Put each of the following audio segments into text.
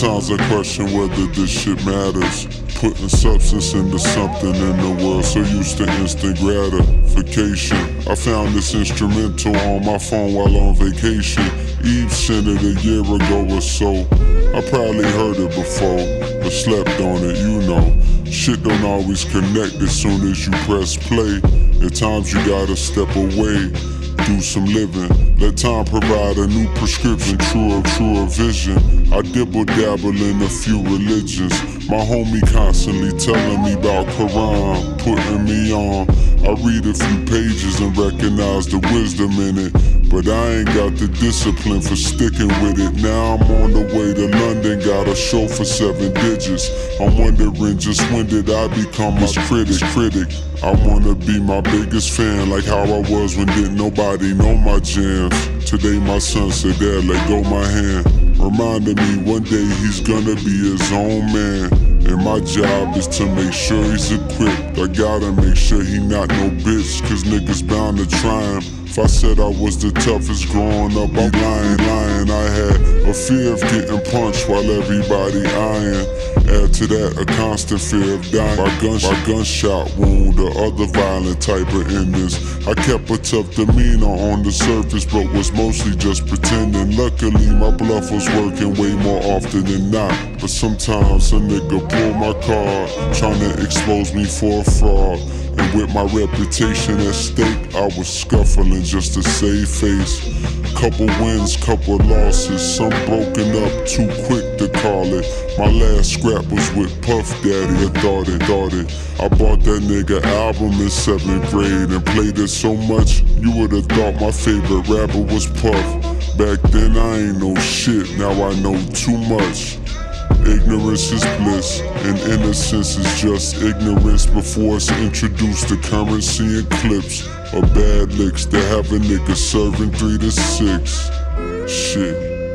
Sometimes I question whether this shit matters. Putting substance into something in the world, so used to instant gratification. I found this instrumental on my phone while on vacation. Eve sent it a year ago or so. I probably heard it before, but slept on it, you know. Shit don't always connect as soon as you press play. At times you gotta step away, do some living. Let time provide a new prescription, truer vision. I dibble dabble in a few religions. My homie constantly telling me about Quran, putting me on. I read a few pages and recognize the wisdom in it, but I ain't got the discipline for sticking with it. Now I'm on the way to London, got a show for 7 digits. I'm wondering just when did I become my critic. I wanna be my biggest fan, like how I was when didn't nobody know my jams. Today my son said, "Dad, let go my hand." Reminding me one day he's gonna be his own man. And my job is to make sure he's equipped. I gotta make sure he not no bitch, cause niggas bound to try him. If I said I was the toughest growing up, I'm lying. I had a fear of getting punched while everybody eyeing. Add to that a constant fear of dying by gunshot wound or other violent type of endings. I kept a tough demeanor on the surface, but was mostly just pretending. Luckily my bluff was working way more often than not. But sometimes a nigga pull my card, trying to expose me for a fraud. And with my reputation at stake, I was scuffling just to save face. Couple wins, couple losses, some broken up, too quick to call it. My last scrap was with Puff Daddy, I thought it. I bought that nigga album in 7th grade and played it so much, you would've thought my favorite rapper was Puff. Back then I ain't know shit, now I know too much. Ignorance is bliss, and innocence is just ignorance before it's introduced to currency and clips or bad licks that have a nigga serving 3 to 6. Shit.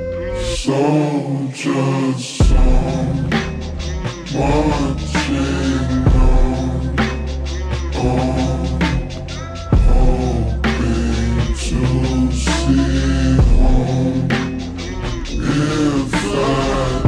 Soldiers song, marching on, hoping to see home. If I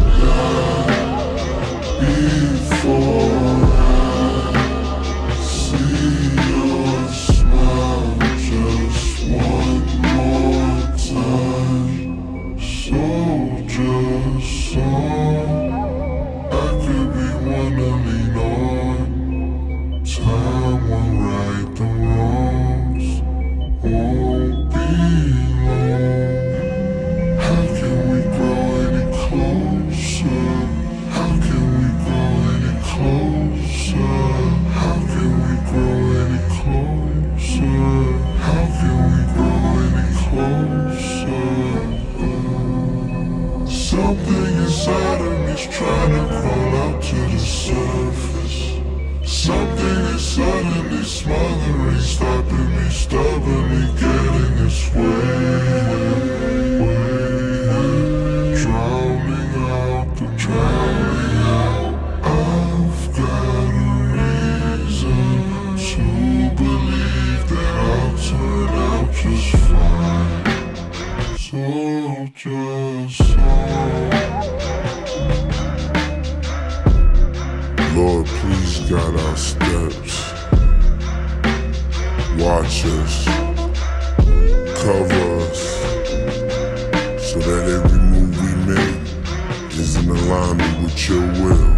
before I see your smile just one more time. Soldier song, I could be one to lean on. Time will right the wrongs, won't be long. How can we grow any closer? How can we grow any closer? How can we grow any closer? How can we grow any closer? Something inside of me's trying to crawl out to the surface. Something is suddenly smothering, stopping me, stubbornly getting its way. Drowning out. I've got a reason to believe that I'll turn out just fine. Soldier song. Lord, please guide our steps. Watch us, cover us, so that every move we make is in alignment with your will,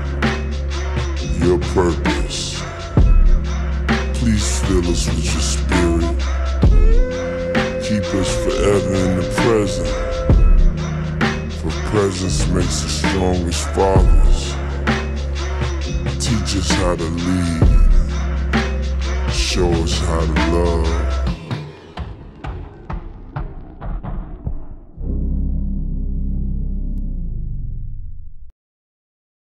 your purpose. Please fill us with your spirit. Keep us forever in the present, for presence makes the strongest fathers. Teach us how to lead, show us how to love.